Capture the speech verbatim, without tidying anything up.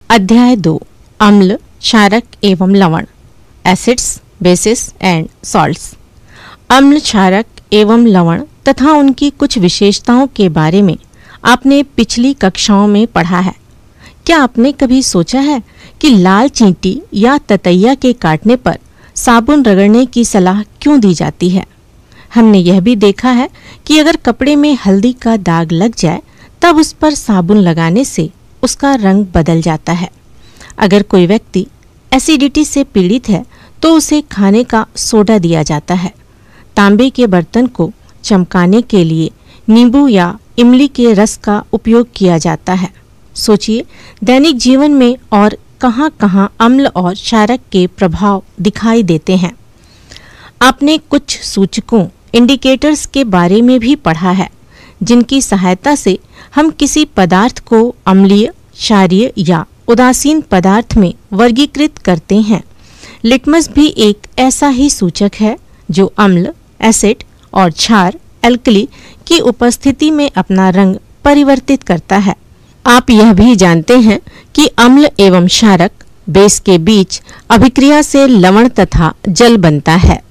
अध्याय दो अम्ल, क्षारक एवं लवण, एसिड्स, बेसिस एंड सॉल्ट्स। अम्ल, क्षारक एवं लवण तथा उनकी कुछ विशेषताओं के बारे में आपने पिछली कक्षाओं में पढ़ा है। क्या आपने कभी सोचा है कि लाल चींटी या ततैया के काटने पर साबुन रगड़ने की सलाह क्यों दी जाती है? हमने यह भी देखा है कि अगर कपड़े में हल्दी का दाग लग जाए तब उस पर साबुन लगाने से उसका रंग बदल जाता है। अगर कोई व्यक्ति एसिडिटी से पीड़ित है तो उसे खाने का सोडा दिया जाता है। तांबे के बर्तन को चमकाने के लिए नींबू या इमली के रस का उपयोग किया जाता है। सोचिए, दैनिक जीवन में और कहां-कहां अम्ल और क्षारक के प्रभाव दिखाई देते हैं। आपने कुछ सूचकों, इंडिकेटर्स के बारे में भी पढ़ा है, जिनकी सहायता से हम किसी पदार्थ को अम्लीय, क्षारीय या उदासीन पदार्थ में वर्गीकृत करते हैं। लिटमस भी एक ऐसा ही सूचक है जो अम्ल, एसिड और क्षार, एल्कली की उपस्थिति में अपना रंग परिवर्तित करता है। आप यह भी जानते हैं कि अम्ल एवं क्षारक, बेस के बीच अभिक्रिया से लवण तथा जल बनता है।